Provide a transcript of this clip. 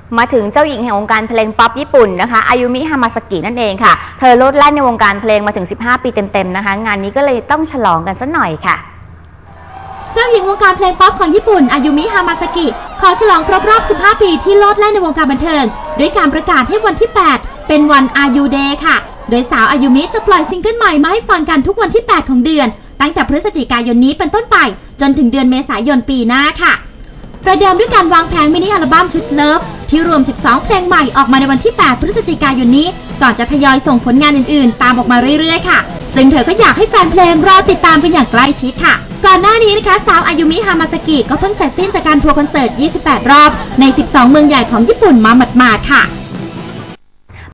มาถึงเจ้าหญิงแห่งวงการเพลงป๊อปญี่ปุ่นนะคะอายุมิฮามาสกินั่นเองค่ะเธอโลดแล่นในวงการเพลงมาถึง15ปีเต็มๆนะคะงานนี้ก็เลยต้องฉลองกันสักหน่อยค่ะเจ้าหญิงวงการเพลงป๊อปของญี่ปุ่นอายุมิฮามาสกิขอฉลองครบรอบ15ปีที่โลดแล่นในวงการบันเทิงด้วยการประกาศให้วันที่8เป็นวันอายุเดย์ค่ะโดยสาวอายุมิจะปล่อยซิงเกิลใหม่มาให้ฟังกันทุกวันที่8ของเดือนตั้งแต่พฤศจิกายนนี้เป็นต้นไปจนถึงเดือนเมษายนปีหน้าค่ะประเดิมด้วยการวางแผงมินิอัลบั้มชุดเลิฟที่รวม12เพลงใหม่ออกมาในวันที่8พฤศจิกายนนี้ก่อนจะทยอยส่งผลงานอื่นๆตามออกมาเรื่อยๆค่ะซึ่งเธอก็อยากให้แฟนเพลงรอติดตามกันอย่างใกล้ชิดค่ะก่อนหน้านี้นะคะสาวอายุมิฮามาสกิก็เพิ่งเสร็จสิ้นจากการทัวร์คอนเสิร์ต28รอบใน12เมืองใหญ่ของญี่ปุ่นมาหมาดๆค่ะ